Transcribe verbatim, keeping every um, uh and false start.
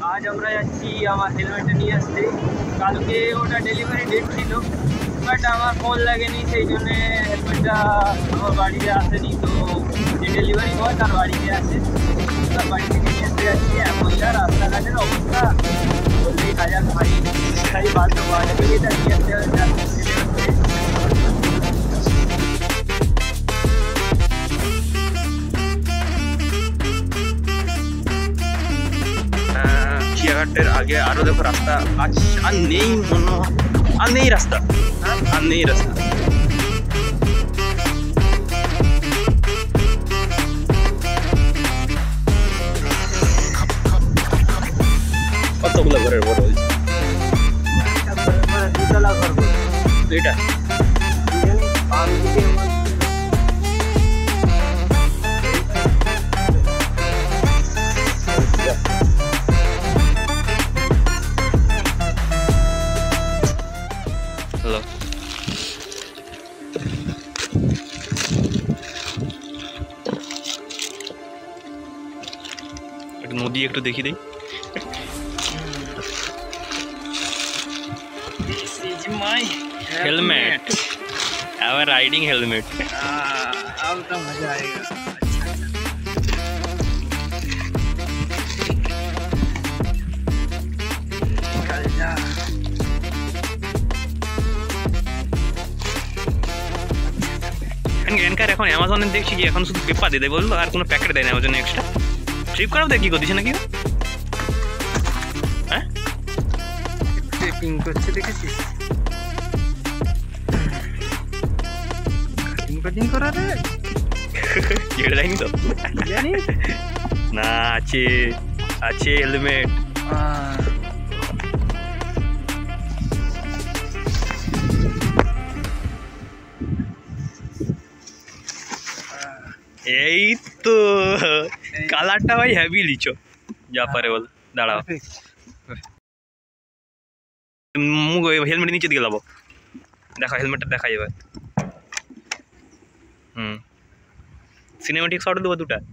आज আমরা যাচ্ছি আমার হেলমেটটা নিয়ে আসতে। কালকে ওটা ডেলিভারি ডেট ছিল, বাট আমার ফোন লাগেনি, সেই জন্যে হেলমেটটা আমার বাড়িতে আসেনি। তো যে ডেলিভারি বয় তার বাড়িতে আছে, তার বাড়ি থেকে নিয়ে আসতে যাচ্ছি। এখন যা রাস্তাঘাটের অবস্থা বললেই হাজার ভারী খালি বাধ্য বাড়ি থেকে এটা নিয়ে আসতে হচ্ছে। চিয়াঘাটের আগে আরো দেখো রাস্তা আজ আর নেই, মনে আর নেই রাস্তা, আর নেই রাস্তা। কতগুলো ঘরের বড় হয়েছে, দুতলা ঘর এটা নদী একটু দেখি দেই। This is my helmet, our riding helmet. अब तो मजा आएगा। निकल जा। এনকার এখন অ্যামাজনে দেখছি কি এখন শুধু পেপার দিয়ে দেয় বললো, আর কোনো প্যাকেট দেয় না অ্যামাজনে এক্সট্রা। ফ্লিপকার্টও দেখি করতেছে নাকি? হ্যাঁ টেপিং করছে দেখেছিস? কাটিং কাটিং করা রে কেড়ে যায়নি তো জানি না। আছে আছে হেলমেট। এই তো কালারটা ভাই হেভি লিচো, যা পারে বল। দাঁড়াও হেলমেট নিচে দিকে যাবো, দেখা হেলমেটটা দেখা যাবে। হুম সিনেমেটিক শট দেবো দুটা।